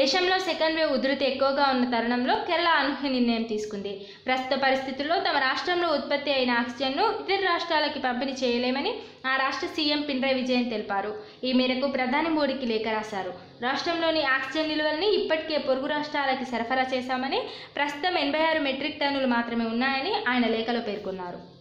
దేశంలో second wave ఉధృతి ఎక్కువగా ఉన్న తరుణంలో కేరళ అనూహ్య నిర్ణయం తీసుకుంది. ప్రస్తుత పరిస్థితుల్లో తమ రాష్ట్రంలో ఉత్పత్తి అయిన ఆక్సిజన్ను ఇతర రాష్ట్రాలకి పంపిణీ చేయలేమని ఆ రాష్ట్ర సీఎం పినరయి విజయన్ తెలిపారు. ఈ మేరకు ప్రధాని మోడీకి లేఖ రాశారు. రాష్ట్రంలోని ఆక్సిజన్ నిల్వల్ని ఇప్పటికే పొరుగు రాష్ట్రాలకి సరఫరా చేశామని, ప్రస్తుతం 86 మెట్రిక్ టన్నులు మాత్రమే ఉన్నాయని ఆయన లేఖలో పేర్కొన్నారు.